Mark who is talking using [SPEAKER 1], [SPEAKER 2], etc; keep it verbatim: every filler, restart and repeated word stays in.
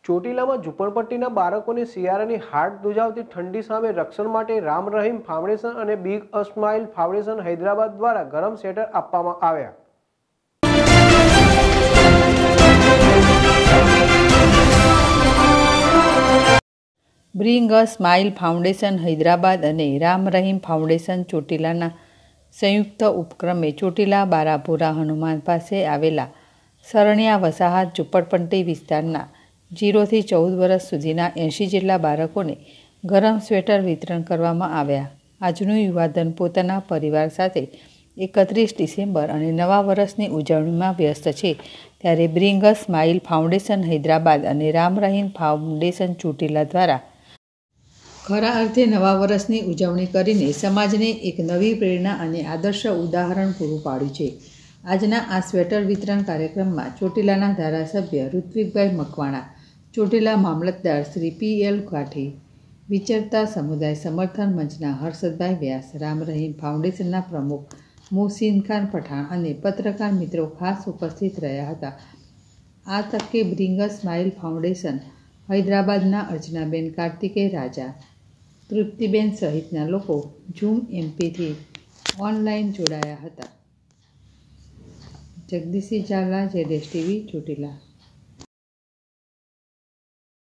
[SPEAKER 1] ચોટીલામાં ઝૂંપડપટ્ટીના બાળકોને શિયાળાની હાડ ધ્રુજાવતી ઠંડી સામે રક્ષણ માટે રામ રહીમ ફાઉન્ડેશન અને બિગ સ્માઇલ ફાઉન્ડેશન હૈદરાબાદ દ્વારા ગરમ સ્વેટર આપવામાં આવ્યા।
[SPEAKER 2] Bring a smile foundation Hyderabad અને રામ રહીમ ફાઉન્ડેશન ચોટીલાના સંયુક્ત ઉપક્રમે ચોટીલા બારાપુરા હનુમાન પાસે આવેલા સરણિયા વસાહત ઝૂંપડપટ્ટી વિસ્તારના જીરોથી ચૌદ વર્ષ સુધીના એંશી જેટલા બાળકોને ગરમ સ્વેટર વિતરણ કરવામાં આવ્યા। આજનું યુવાધન પોતાના પરિવાર સાથે એકત્રીસ ડિસેમ્બર અને નવા વર્ષની ઉજવણીમાં વ્યસ્ત છે, ત્યારે bring a smile foundation Hyderabad અને રામ રહીમ ફાઉન્ડેશન ચોટીલા દ્વારા ખરા અર્થે નવા વર્ષની ઉજવણી કરીને સમાજને એક નવી પ્રેરણા અને આદર્શ ઉદાહરણ પૂરું પાડ્યું છે। આજના આ સ્વેટર વિતરણ કાર્યક્રમમાં ચોટીલાના ધારાસભ્ય ઋત્વિકભાઈ મકવાણા, ચોટીલા મામલતદાર શ્રી પી એલ કાઠી, વિચરતા સમુદાય સમર્થન મંચના હર્ષદભાઈ વ્યાસ, રામ રહીમ ફાઉન્ડેશનના પ્રમુખ મોહસિન ખાન પઠાણ અને પત્રકાર મિત્રો ખાસ ઉપસ્થિત રહ્યા હતા। આ તકે બ્રિંગ અ સ્માઇલ ફાઉન્ડેશન હૈદરાબાદના અર્ચનાબેન કાર્તિકેય રાજા, તૃપ્તિબેન સહિતના લોકો ઝૂમ એમપીથી ઓનલાઈન જોડાયા હતા। Jagdishi Zala, Z S TV Chotila.